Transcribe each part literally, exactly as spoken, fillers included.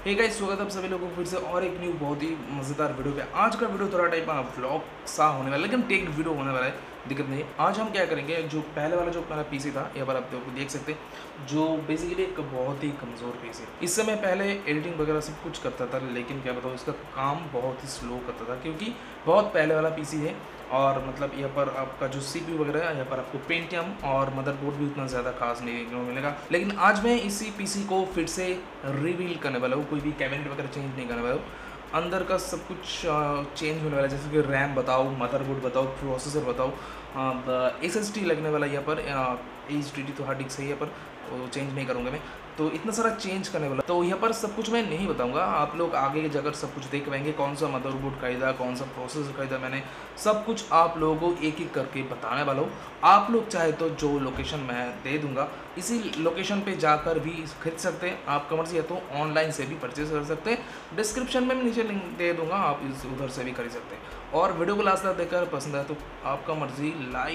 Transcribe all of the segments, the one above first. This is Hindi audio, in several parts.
हे गाइस, स्वागत है आप सभी लोगों को फिर से और एक न्यू बहुत ही मज़ेदार वीडियो पे। आज का वीडियो थोड़ा टाइप व्लॉग सा होने वाला है, लेकिन टेक वीडियो होने वाला है, दिक्कत नहीं। आज हम क्या करेंगे, जो पहले वाला जो मेरा पीसी था, यहाँ पर आप देख सकते हैं, जो बेसिकली एक बहुत ही कमज़ोर पीसी। इससे मैं पहले एडिटिंग वगैरह सब कुछ करता था, लेकिन क्या बताऊँ, इसका काम बहुत ही स्लो करता था, क्योंकि बहुत पहले वाला पीसी है। और मतलब यहाँ पर आपका जो सीपीयू वगैरह है, यहाँ पर आपको पेंटियम और मदरबोर्ड भी उतना ज़्यादा खास नहीं देखने को मिलेगा। लेकिन आज मैं इसी पीसी को फिर से रिवील करने वाला हूँ, कोई भी कैबिनेट वगैरह चेंज नहीं करने वाला हूँ। अंदर का सब कुछ चेंज होने वाला है, जैसे कि रैम बताओ, मदरबोर्ड बताओ, प्रोसेसर बताओ, एस एस टी लगने वाला है यहाँ पर, एच डी डी तो हार्ड डिस्क है यहाँ पर, वो चेंज नहीं करूँगा मैं। तो इतना सारा चेंज करने वाला, तो यहाँ पर सब कुछ मैं नहीं बताऊंगा, आप लोग आगे जाकर सब कुछ देख पाएंगे। कौन सा मदरबोर्ड खरीदा, कौन सा प्रोसेसर खरीदा मैंने, सब कुछ आप लोगों को एक एक करके बताने वाला हूँ। आप लोग चाहे तो जो लोकेशन मैं दे दूंगा, इसी लोकेशन पे जाकर भी खरीद सकते हैं। आपका मर्जी है तो ऑनलाइन से भी परचेज कर सकते हैं। डिस्क्रिप्शन में मैं नीचे लिंक दे दूंगा, आप इस उधर से भी खरीद सकते हैं। और वीडियो को लास्ट तक देखकर पसंद आए तो आपका मर्जी लाइक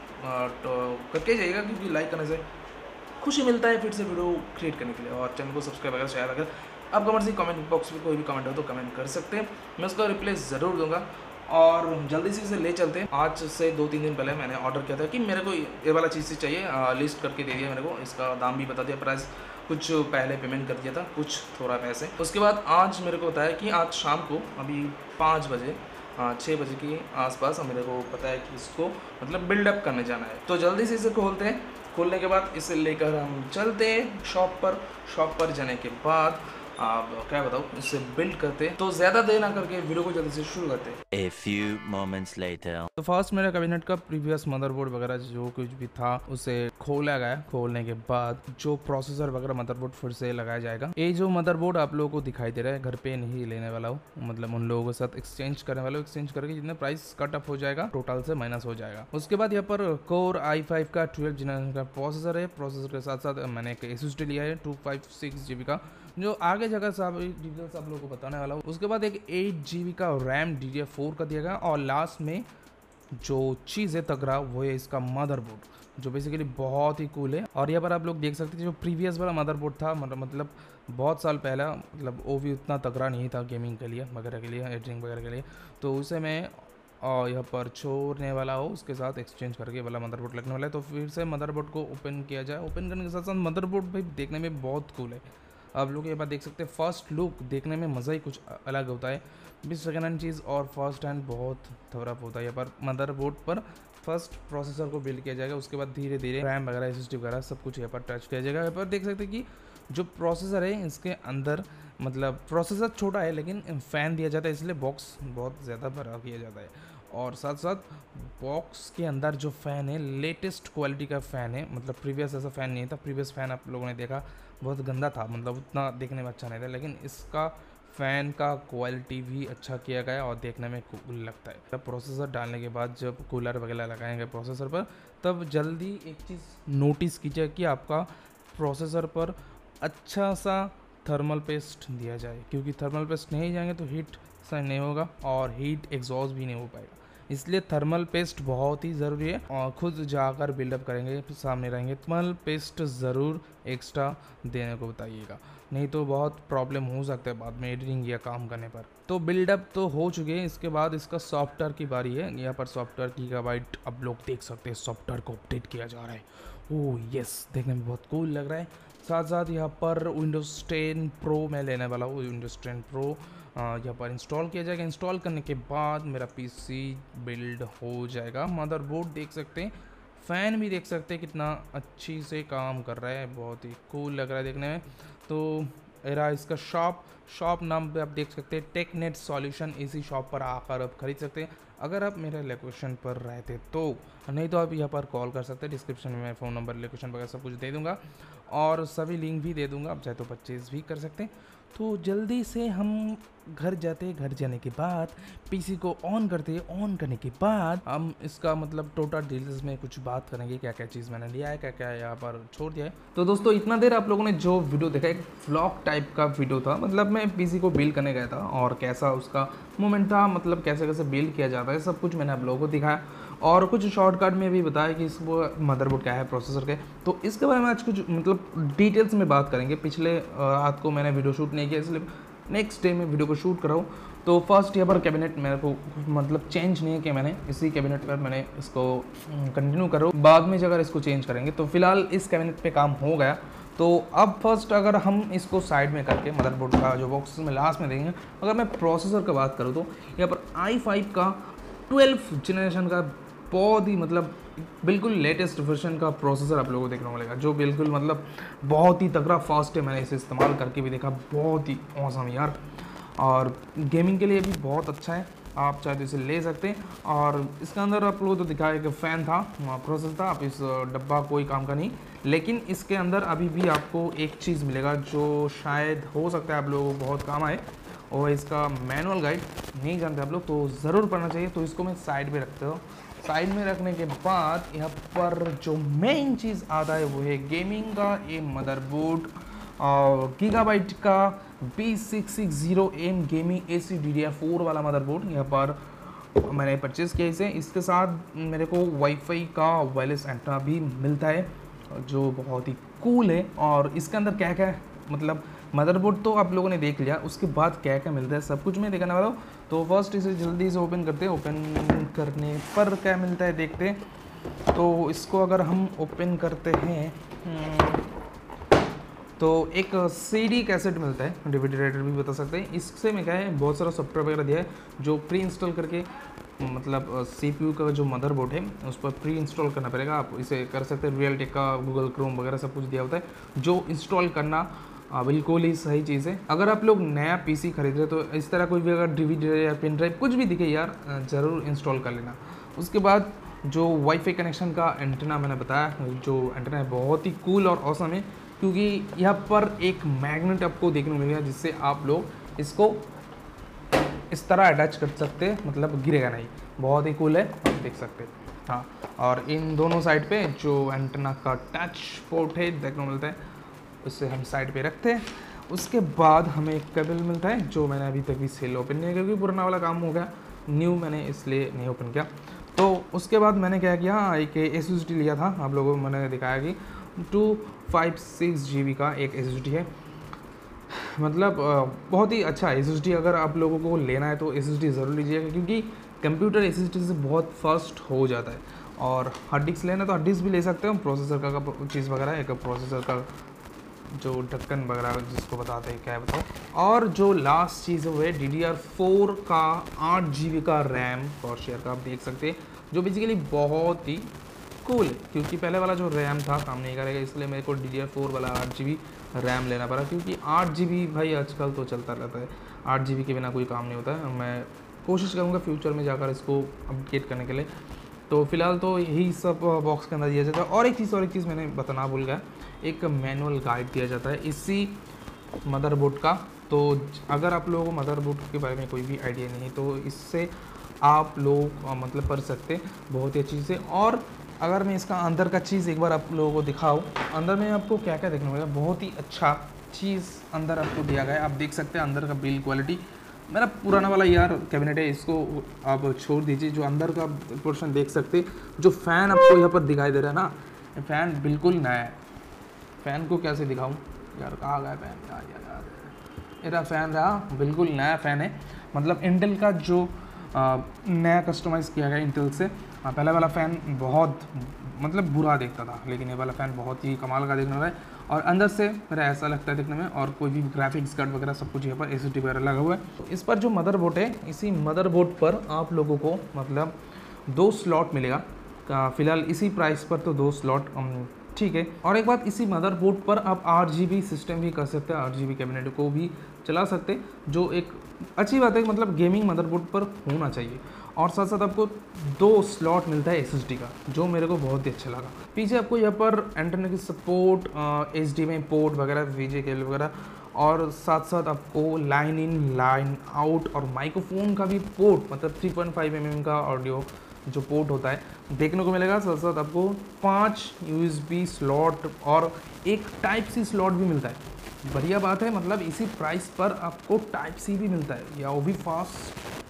तो करके जाइएगा, क्योंकि लाइक करने से खुशी मिलता है फिर से वीडियो क्रिएट करने के लिए। और चैनल को सब्सक्राइब अगर शेयर अगर आपका मर्जी, कमेंट बॉक्स में कोई भी कमेंट हो तो कमेंट कर सकते हैं, मैं उसका रिप्लाई ज़रूर दूंगा। और जल्दी से इसे ले चलते हैं। आज से दो तीन दिन पहले मैंने ऑर्डर किया था कि मेरे को ये वाला चीज़ चाहिए, आ, लिस्ट करके दे दिया मेरे को, इसका दाम भी बता दिया, प्राइस कुछ पहले पेमेंट कर दिया था, कुछ थोड़ा पैसे। उसके बाद आज मेरे को बताया कि आज शाम को अभी पाँच बजे छः बजे के आसपास मेरे को पता है कि इसको मतलब बिल्डअप करने जाना है। तो जल्दी से इसे खोलते हैं। खोलने के बाद इसे लेकर हम चलते हैं शॉप पर। शॉप पर जाने के बाद आप क्या बताओ, इसे बिल्ड करते हैं। तो ज़्यादा देर ना करके वीडियो को जल्दी से शुरू करते हैं। A few moments later. तो फर्स्ट मेरे कैबिनेट का प्रीवियस मदरबोर्ड वगैरह जो कुछ भी था उसे खोला गया। खोलने के बाद जो प्रोसेसर वगैरह मदरबोर्ड फिर से लगाया जाएगा। ये जो मदरबोर्ड आप लोगों को दिखाई दे रहा है, घर पे नहीं लेने वाला हूँ, मतलब उन लोगों के साथ एक्सचेंज करने वाला हूँ। एक्सचेंज करके जितने प्राइस कट ऑफ हो जाएगा, टोटल से माइनस हो जाएगा। उसके बाद यहाँ पर कोर आई फाइव का ट्वेल्व जनरेशन का प्रोसेसर है। प्रोसेसर के साथ साथ मैंने एक एस एस डी लिया है two five six G B का, जो आगे जगह सब डिटेल्स आप लोगों को बताने वाला हूँ। उसके बाद एक एट जी बी का RAM D D R four का दिया गया। और लास्ट में जो चीज़ है तगड़ा, वो है इसका मदरबोर्ड, जो बेसिकली बहुत ही कूल है। और यहाँ पर आप लोग देख सकते हैं जो प्रीवियस वाला मदरबोर्ड था, मतलब बहुत साल पहला, मतलब वो भी उतना तगड़ा नहीं था गेमिंग के लिए वगैरह के लिए, एडिटिंग वगैरह के लिए। तो उसे मैं और यहाँ पर छोड़ने वाला हो, उसके साथ एक्सचेंज करके वाला मदरबोर्ड लगने वाला है। तो फिर से मदरबोर्ड को ओपन किया जाए। ओपन करने के साथ साथ मदरबोर्ड भी देखने में बहुत कूल है। आप लोग ये बात देख सकते हैं, फर्स्ट लुक देखने में मज़ा ही कुछ अलग होता है। भी सेकेंड हैंड चीज़ और फर्स्ट हैंड बहुत थोड़ा होता है। यहाँ पर मदरबोर्ड पर फर्स्ट प्रोसेसर को बिल्ड किया जाएगा, उसके बाद धीरे धीरे रैम वगैरह एस एस डी वगैरह सब कुछ यहाँ पर टच किया जाएगा। यहाँ पर देख सकते हैं कि जो प्रोसेसर है इसके अंदर, मतलब प्रोसेसर छोटा है लेकिन फ़ैन दिया जाता है, इसलिए बॉक्स बहुत ज़्यादा बड़ा किया जाता है। और साथ साथ बॉक्स के अंदर जो फ़ैन है लेटेस्ट क्वालिटी का फ़ैन है, मतलब प्रीवियस ऐसा फ़ैन नहीं था। प्रीवियस फ़ैन आप लोगों ने देखा बहुत गंदा था, मतलब उतना देखने में अच्छा नहीं था। लेकिन इसका फ़ैन का क्वालिटी भी अच्छा किया गया और देखने में कूल लगता है। तब प्रोसेसर डालने के बाद जब कूलर वगैरह लगाएंगे प्रोसेसर पर, तब जल्दी एक चीज़ नोटिस कीजिए कि आपका प्रोसेसर पर अच्छा सा थर्मल पेस्ट दिया जाए, क्योंकि थर्मल पेस्ट नहीं जाएंगे तो हीट सही नहीं होगा और हीट एग्जॉस्ट भी नहीं हो पाएगा। इसलिए थर्मल पेस्ट बहुत ही ज़रूरी है। और खुद जाकर बिल्डअप करेंगे तो सामने रहेंगे, थर्मल पेस्ट ज़रूर एक्स्ट्रा देने को बताइएगा, नहीं तो बहुत प्रॉब्लम हो सकता है बाद में एडिटिंग या काम करने पर। तो बिल्डअप तो हो चुके हैं, इसके बाद इसका सॉफ्टवेयर की बारी है। यहाँ पर सॉफ्टवेयर गीगाबाइट आप लोग देख सकते हैं, सॉफ्टवेयर को अपडेट किया जा रहा है। ओह यस, देखने में बहुत कूल लग रहा है। साथ साथ यहाँ पर विंडोज़ टेन प्रो मैं लेने वाला हूँ। विंडोज़ टेन प्रो यहाँ पर इंस्टॉल किया जाएगा। इंस्टॉल करने के बाद मेरा पीसी बिल्ड हो जाएगा। मदरबोर्ड देख सकते हैं, फ़ैन भी देख सकते हैं कितना अच्छी से काम कर रहा है, बहुत ही कूल लग रहा है देखने में। तो एरा इसका शॉप शॉप नाम पे आप देख सकते हैं, टेकनेट सॉल्यूशन। इसी शॉप पर आकर आप खरीद सकते हैं अगर आप मेरे लोकेशन पर रहते तो, नहीं तो आप यहाँ पर कॉल कर सकते हैं। डिस्क्रिप्शन में मैं फ़ोन नंबर, लोकेशन वगैरह सब कुछ दे दूँगा और सभी लिंक भी दे दूँगा, आप चाहे तो परचेज़ भी कर सकते हैं। तो जल्दी से हम घर जाते, घर जाने के बाद पीसी को ऑन करते, ऑन करने के बाद हम इसका मतलब टोटल डिटेल्स में कुछ बात करेंगे, क्या क्या चीज़ मैंने लिया है, क्या क्या यहाँ पर छोड़ दिया है। तो दोस्तों इतना देर आप लोगों ने जो वीडियो देखा, एक व्लॉग टाइप का वीडियो था, मतलब मैं पीसी को बिल्ड करने गया था और कैसा उसका मूवमेंट था, मतलब कैसे कैसे बिल्ड किया जाता है, सब कुछ मैंने आप लोगों को दिखाया। और कुछ शॉर्टकट में भी बताया कि इस वो मदरबोर्ड क्या है, प्रोसेसर क्या है। तो इसके बारे में आज कुछ मतलब डिटेल्स में बात करेंगे। पिछले रात को मैंने वीडियो शूट नहीं किया, इसलिए नेक्स्ट डे में वीडियो को शूट कराऊँ। तो फर्स्ट यहाँ पर कैबिनेट मेरे को मतलब चेंज नहीं किया मैंने, इसी कैबिनेट पर मैंने इसको कंटिन्यू करो, बाद में अगर इसको चेंज करेंगे। तो फिलहाल इस कैबिनेट पे काम हो गया। तो अब फर्स्ट अगर हम इसको साइड में करके मदरबोर्ड का जो बॉक्स में लास्ट में देंगे, अगर मैं प्रोसेसर का बात करूँ तो यहाँ पर आई फाइव का ट्वेल्थ जनरेशन का बहुत ही मतलब बिल्कुल लेटेस्ट वर्जन का प्रोसेसर आप लोगों को देखने को मिलेगा, जो बिल्कुल मतलब बहुत ही तगड़ा फास्ट है। मैंने इसे इस्तेमाल करके भी देखा, बहुत ही औसम यार, और गेमिंग के लिए भी बहुत अच्छा है। आप चाहे तो इसे ले सकते हैं। और इसके अंदर आप लोगों को तो दिखाया कि फ़ैन था, प्रोसेसर था। आप इस डब्बा कोई काम का नहीं, लेकिन इसके अंदर अभी भी आपको एक चीज़ मिलेगा जो शायद हो सकता है आप लोगों को बहुत काम आए, और इसका मैनुअल गाइड। नहीं जानते आप लोग तो ज़रूर पढ़ना चाहिए। तो इसको मैं साइड पे रखते हो। साइड में रखने के बाद यहाँ पर जो मेन चीज़ आता है वो है गेमिंग का ये मदरबोर्ड, और गीगाबाइट का B six six zero M gaming A C D D R four वाला मदरबोर्ड यहाँ पर मैंने परचेज़ किया इसे। इसके साथ मेरे को वाईफाई का वायरलेस एंटेना भी मिलता है, जो बहुत ही कूल है। और इसके अंदर क्या क्या है, मतलब मदरबोर्ड तो आप लोगों ने देख लिया, उसके बाद क्या क्या मिलता है सब कुछ मैं दिखाने वाला हूँ। तो फर्स्ट इसे जल्दी से ओपन करते हैं। ओपन करने पर क्या मिलता है देखते हैं। तो इसको अगर हम ओपन करते हैं तो एक सीडी कैसेट मिलता है, डीवीडी राइटर भी बता सकते हैं। इससे में क्या है, बहुत सारा सॉफ्टवेयर वगैरह दिया है जो प्री इंस्टॉल करके, मतलब सीपीयू का जो मदरबोर्ड है उस पर प्री इंस्टॉल करना पड़ेगा। आप इसे कर सकते हैं, रियल टेक का गूगल क्रोम वगैरह सब कुछ दिया होता है, जो इंस्टॉल करना बिल्कुल ही सही चीज़ है। अगर आप लोग नया पीसी खरीद रहे तो इस तरह कोई भी अगर डीवीडी या पेन ड्राइव कुछ भी दिखे यार, ज़रूर इंस्टॉल कर लेना। उसके बाद जो वाईफाई कनेक्शन का एंटेना मैंने बताया, जो एंटेना है बहुत ही कूल और ऑसम है, क्योंकि यहाँ पर एक मैग्नेट आपको देखने को मिलेगा जिससे आप लोग इसको इस तरह अटैच कर सकते हैं, मतलब गिरेगा नहीं। बहुत ही कूल है, आप देख सकते हैं। हाँ, और इन दोनों साइड पे जो एंटेना का टच पोर्ट है देखने को मिलता है, उससे हम साइड पे रखते हैं। उसके बाद हमें एक केबल मिलता है जो मैंने अभी तक भी सेल ओपन नहीं किया, क्योंकि पुराना वाला काम हो गया, न्यू मैंने इसलिए नहीं ओपन किया। तो उसके बाद मैंने क्या किया, एक एस एस डी लिया था। आप लोगों को मैंने दिखाया कि two five six G B का एक एस एस डी है, मतलब बहुत ही अच्छा एस एस डी। अगर आप लोगों को लेना है तो एस एस डी ज़रूर लीजिएगा, क्योंकि कंप्यूटर एस एस डी से बहुत फास्ट हो जाता है। और हार्ड डिस्क लेना तो हार्ड डिस्क भी ले सकते हो, प्रोसेसर का, का चीज़ वगैरह, एक प्रोसेसर का जो ढक्कन वगैरह जिसको बताते हैं क्या है बताओ। और जो लास्ट चीज़ है वो है डी डी आर फोर का आठ जी बी का रैम और शेयर का, आप देख सकते हैं, जो बेसिकली बहुत ही कूल है। क्योंकि पहले वाला जो रैम था काम नहीं करेगा, इसलिए मेरे को डी डी आर फोर वाला आठ जी बी रैम लेना पड़ा, क्योंकि आठ जी बी भाई आजकल तो चलता रहता है, आठ जी बी के बिना कोई काम नहीं होता है। मैं कोशिश करूँगा फ्यूचर में जाकर इसको अपडेट करने के लिए। तो फिलहाल तो यही सब बॉक्स के अंदर दिया जाता है। और एक चीज़ और एक चीज़ मैंने बताना भूल गया, एक मैनुअल गाइड दिया जाता है इसी मदरबोर्ड का। तो अगर आप लोगों को मदरबोर्ड के बारे में कोई भी आइडिया नहीं तो इससे आप लोग मतलब पढ़ सकते, बहुत ही अच्छी चीज़ है। और अगर मैं इसका अंदर का चीज़ एक बार आप लोगों को दिखाऊँ, अंदर में आपको क्या क्या देखने को मिलेगा, बहुत ही अच्छा चीज़ अंदर आपको दिया गया है। आप देख सकते हैं अंदर का बिल्ड क्वालिटी, मेरा पुराना वाला यार कैबिनेट है, इसको आप छोड़ दीजिए। जो अंदर का पोर्शन देख सकते, जो फ़ैन आपको यहाँ पर दिखाई दे रहा है ना, फ़ैन बिल्कुल नया है। फ़ैन को कैसे दिखाऊं यार, कहाँ गया फ़ैन यार यार यार मेरा फ़ैन रहा, बिल्कुल नया फ़ैन है। मतलब इंटेल का जो आ, नया कस्टमाइज़ किया गया इंटेल से। हाँ, पहले वाला फ़ैन बहुत मतलब बुरा देखता था, लेकिन ये वाला फ़ैन बहुत ही कमाल का देखने वाला है। और अंदर से मेरा ऐसा लगता है देखने में, और कोई भी ग्राफिक्स कार्ड वगैरह सब कुछ यहाँ पर एस एस डी वगैरह लगा हुआ है। तो इस पर जो मदरबोर्ड है, इसी मदरबोर्ड पर आप लोगों को मतलब दो स्लॉट मिलेगा। फिलहाल इसी प्राइस पर तो दो स्लॉट ठीक है। और एक बात, इसी मदरबोर्ड पर आप आठ जी बी सिस्टम भी कर सकते हैं, आठ जी बी कैबिनेट को भी चला सकते, जो एक अच्छी बात है। मतलब गेमिंग मदरबोर्ड पर होना चाहिए। और साथ साथ आपको दो स्लॉट मिलता है एस एस डी का, जो मेरे को बहुत ही अच्छा लगा। पीछे आपको यहाँ पर एंटेना की support, H D M I port वगैरह, वी जे केबल वगैरह, और साथ साथ आपको लाइन इन लाइन आउट और माइक्रोफोन का भी पोर्ट, मतलब three point five M M का ऑडियो जो पोर्ट होता है देखने को मिलेगा। साथ साथ आपको पाँच यू एस बी स्लॉट और एक टाइप सी स्लॉट भी मिलता है। बढ़िया बात है, मतलब इसी प्राइस पर आपको टाइप सी भी मिलता है, या वो भी फास्ट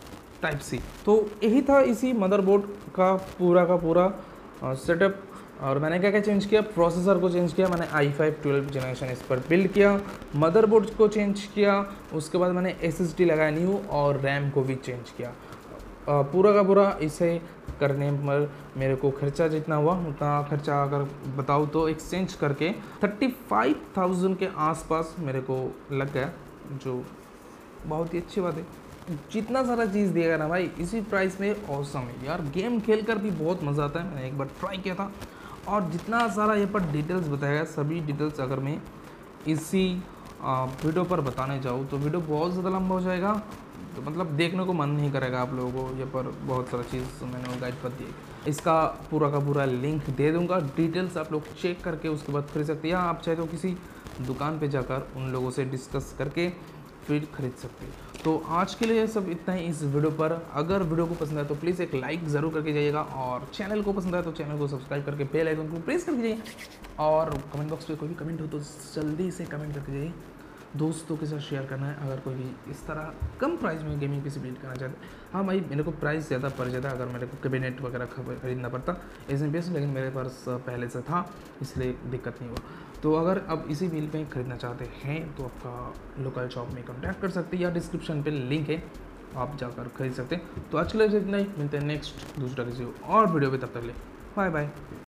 टाइप सी। तो यही था इसी मदरबोर्ड का पूरा का पूरा सेटअप। और मैंने क्या क्या चेंज किया, प्रोसेसर को चेंज किया, मैंने आई फाइव ट्वेल्व जनरेशन इस पर बिल्ड किया, मदरबोर्ड को चेंज किया, उसके बाद मैंने एस एस डी लगाया न्यू और रैम को भी चेंज किया। पूरा का पूरा इसे करने पर मेरे को खर्चा जितना हुआ उतना खर्चा अगर बताऊँ तो एक्सचेंज करके थर्टी फाइव थाउजेंड के आसपास मेरे को लग गया, जो बहुत ही अच्छी बात है। जितना सारा चीज़ दिएगा ना भाई इसी प्राइस में औसम है यार। गेम खेल कर भी बहुत मज़ा आता है, मैंने एक बार ट्राई किया था। और जितना सारा यहाँ पर डिटेल्स बताया गया सभी डिटेल्स अगर मैं इसी वीडियो पर बताने जाऊँ तो वीडियो बहुत ज़्यादा लंबा हो जाएगा, तो मतलब देखने को मन नहीं करेगा आप लोगों को। यहाँ पर बहुत सारा चीज़ मैंने गाइड पर दी, इसका पूरा का पूरा लिंक दे दूंगा, डिटेल्स आप लोग चेक करके उसके बाद खरीद सकते हैं, या आप चाहे तो किसी दुकान पे जाकर उन लोगों से डिस्कस करके फिर खरीद सकते हैं। तो आज के लिए सब इतना ही इस वीडियो पर। अगर वीडियो को पसंद आए तो प्लीज़ एक लाइक ज़रूर करके जाइएगा, और चैनल को पसंद आए तो चैनल को सब्सक्राइब करके बेल आइकन को प्रेस करके जाइए, और कमेंट बॉक्स पे कोई भी कमेंट हो तो जल्दी से कमेंट करके जाइए। दोस्तों के साथ शेयर करना है अगर कोई भी इस तरह कम प्राइस में गेमिंग पीसी बिल्ड करना चाहते हैं। हाँ भाई मेरे को प्राइस ज़्यादा पड़ जाता अगर मेरे को कैबिनेट वगैरह खरीदना पड़ता एस एम पी एस, लेकिन मेरे पास पहले से था इसलिए दिक्कत नहीं हुआ। तो अगर आप इसी बिल में खरीदना चाहते हैं तो आपका लोकल शॉप में कॉन्टैक्ट कर सकते हैं, या डिस्क्रिप्शन पे लिंक है आप जाकर खरीद सकते हैं। तो आज के लिए इतना ही, मिलते हैं नेक्स्ट दूसरा किसी और वीडियो पे, तब तक ले बाय बाय।